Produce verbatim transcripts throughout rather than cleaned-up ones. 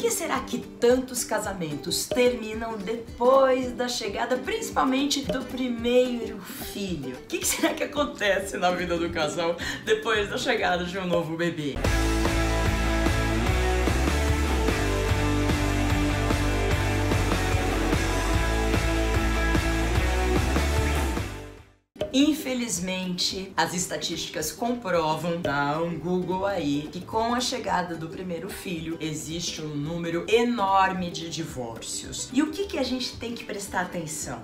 que será que tantos casamentos terminam depois da chegada, principalmente do primeiro filho? O que, que será que acontece na vida do casal depois da chegada de um novo bebê? Infelizmente, as estatísticas comprovam, dá um Google aí, que com a chegada do primeiro filho existe um número enorme de divórcios. E o que que a gente tem que prestar atenção?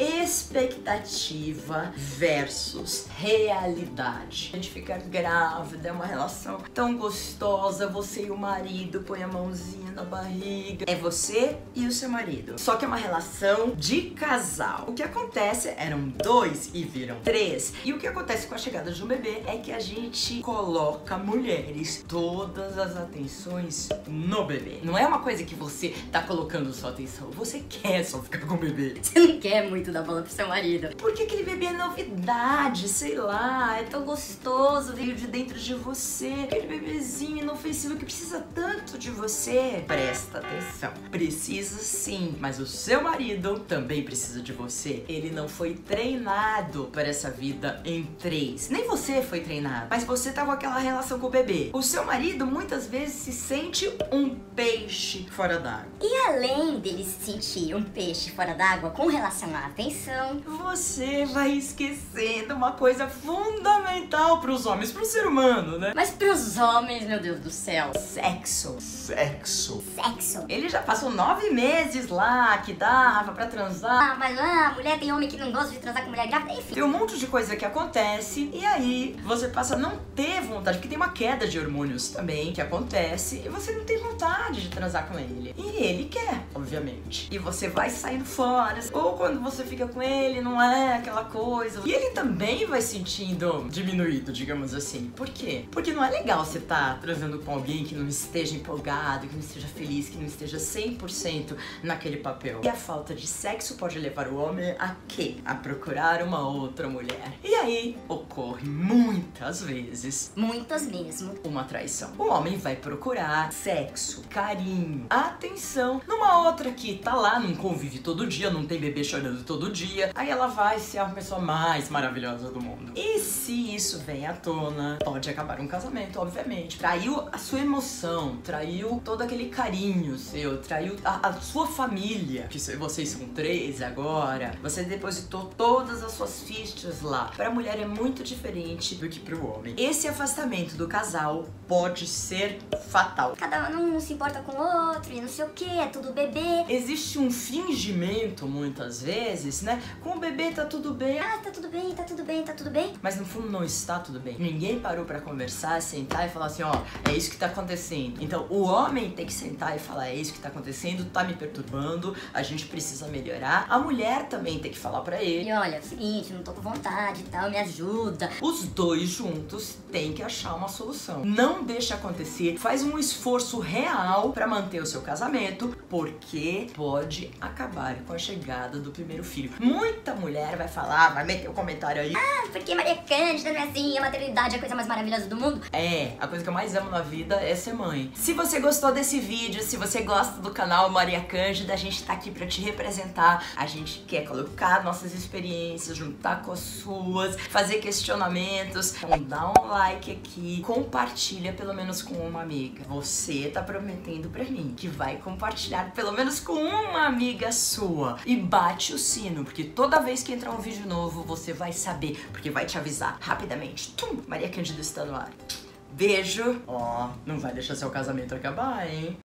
Expectativa versus realidade. A gente fica grávida, é uma relação tão gostosa, você e o marido põe a mãozinha na barriga. É você e o seu marido. Só que é uma relação de casal. O que acontece, eram dois e viram três. E o que acontece com a chegada de um bebê é que a gente coloca mulheres todas as atenções no bebê. Não é uma coisa que você tá colocando sua atenção, você quer só ficar com o bebê. Você não quer muito dar bola pro seu marido. Porque aquele bebê é novidade, sei lá, é tão gostoso, veio de dentro de você. Aquele bebezinho inofensivo que precisa tanto de você. Presta atenção, precisa sim, mas o seu marido também precisa de você. Ele não foi treinado para essa vida em três. Nem você foi treinado, mas você tá com aquela relação com o bebê. O seu marido muitas vezes se sente um peixe fora d'água. E além dele se sentir um peixe fora d'água com relação à atenção, você vai esquecendo uma coisa fundamental pros homens, pro ser humano, né? Mas pros homens, meu Deus do céu, Sexo. Sexo. sexo. Ele já passou nove meses lá que dava pra transar. Ah, mas ah, mulher tem homem que não gosta de transar com mulher grávida, enfim. Tem um monte de coisa que acontece e aí você passa a não ter vontade, porque tem uma queda de hormônios também que acontece e você não tem vontade de transar com ele. E ele quer, obviamente. E você vai saindo fora. Ou quando você fica com ele, não é aquela coisa. E ele também vai sentindo diminuído, digamos assim. Por quê? Porque não é legal você estar transando com alguém que não esteja empolgado, que não esteja feliz, que não esteja cem por cento naquele papel. E a falta de sexo pode levar o homem a quê? A procurar uma outra mulher. E aí ocorre muitas vezes, Muitas mesmo, uma traição. O homem vai procurar sexo, carinho, atenção numa outra que tá lá, não convive todo dia, não tem bebê chorando todo dia. Aí ela vai ser a pessoa mais maravilhosa do mundo. E se isso vem à tona, pode acabar um casamento, obviamente. Traiu a sua emoção, traiu todo aquele carinho seu, traiu a, a sua família, que vocês são três agora. Você depositou todas as suas fichas lá. Para a mulher é muito diferente do que para o homem. Esse afastamento do casal pode ser fatal. cada um não se importa com o outro e não sei o que, é tudo bebê. Existe um fingimento, muitas vezes, né? Com o bebê tá tudo bem. Ah, tá tudo bem, tá tudo bem, tá tudo bem. Mas no fundo não está tudo bem. Ninguém parou pra conversar, sentar e falar assim, ó, é isso que tá acontecendo. Então o homem tem que sentar e falar, é isso que tá acontecendo, tá me perturbando, a gente precisa melhorar. A mulher também tem que falar pra ele. E olha, é o seguinte, não tô com vontade e tal, me ajuda. Os dois juntos têm que achar uma solução. Não deixa acontecer, faz um esforço real pra manter o seu casamento, porque pode acabar com a chegada do primeiro filho. Muita mulher vai falar, vai meter o um comentário aí. Ah, porque Maria Cândida não é assim, a maternidade é a coisa mais maravilhosa do mundo. É, a coisa que eu mais amo na vida é ser mãe. Se você gostou desse vídeo, se você gosta do canal Maria Cândida, a gente tá aqui pra te representar. A gente quer colocar nossas experiências, juntar com as suas, fazer questionamentos. Então dá um like aqui, compartilha pelo menos com uma amiga. Você tá prometendo pra mim que vai compartilhar pelo menos com uma amiga sua. E bate o sino, porque toda vez que entrar um vídeo novo, você vai saber, porque vai te avisar rapidamente. Tum, Maria Cândida está no ar. Beijo. Ó, não vai deixar seu casamento acabar, hein?